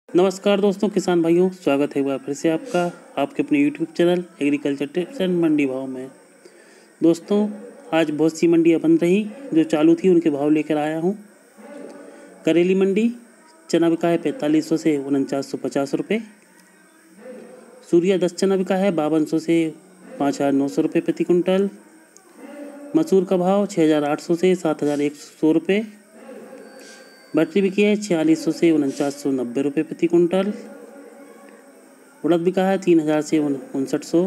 नमस्कार दोस्तों, किसान भाइयों, स्वागत है एक बार फिर से आपका आपके अपने YouTube channel agriculture tips and Mandi Bhav में। दोस्तों, आज बहुत सी मंडियाँ बंद रही, जो चालू थी उनके भाव लेकर आया हूँ। करेली मंडी चना बिका है 4500 से 4950 रुपये। सूर्या 10 चना बिका है 5200 से 5900 रुपये प्रति कुंटल। मसूर का भाव 6800 से 7100 रुपये। बटरी बिकी है 4600 से 4990 रुपये प्रति कुंटल। उड़द बिका है 3000 से 5900।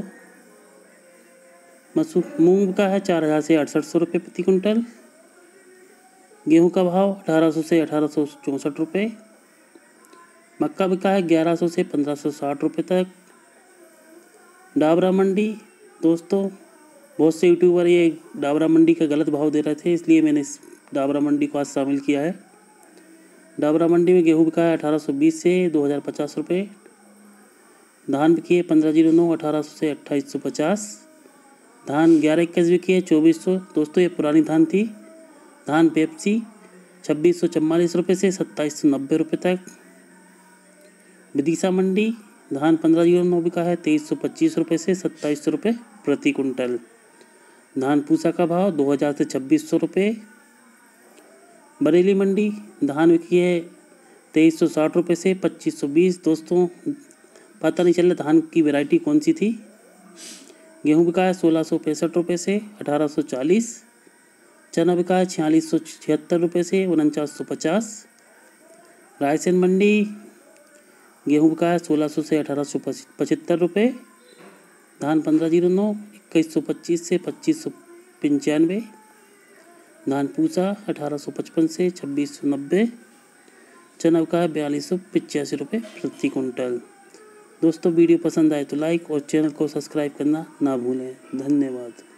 मूंग बिका है 4000 से 6800 रुपये प्रति कुंटल। गेहूं का भाव 1800 से 1864 रुपये। मक्का बिका है 1100 से 1560 रुपये तक। डाबरा मंडी, दोस्तों बहुत से यूट्यूबर ये डाबरा मंडी का गलत भाव दे रहे थे, इसलिए मैंने इस डाबरा मंडी को आज शामिल किया है। डाबरा मंडी में गेहूं बिका है 1820 से 2050 रुपये। धान बिकी है 1509 1800 से 2850। धान 1121 बिकी है 2400। दोस्तों ये पुरानी धान थी। धान पेप्सी 2644 रुपये से 2790 रुपये तक। विदिशा मंडी धान 1509 बिका है 2325 रुपये से 2700 रुपये प्रति कुंटल। धान पूसा का भाव 2000 से 2600 रुपये। बरेली मंडी धान बिकी है 2360 रुपये से 2520। दोस्तों पता नहीं चला धान की वैरायटी कौन सी थी। गेहूं बिका है 1665 रुपये से 1840। चना बिका है 4676 रुपये से 4950। रायसेन मंडी गेहूं बिका है 1600 से 1875 रुपये। धान 1509 2125 से 2595। धान पूसा 1855 से 2690। चना बिका है 4285 रुपये प्रति कुंटल। दोस्तों वीडियो पसंद आए तो लाइक और चैनल को सब्सक्राइब करना ना भूलें। धन्यवाद।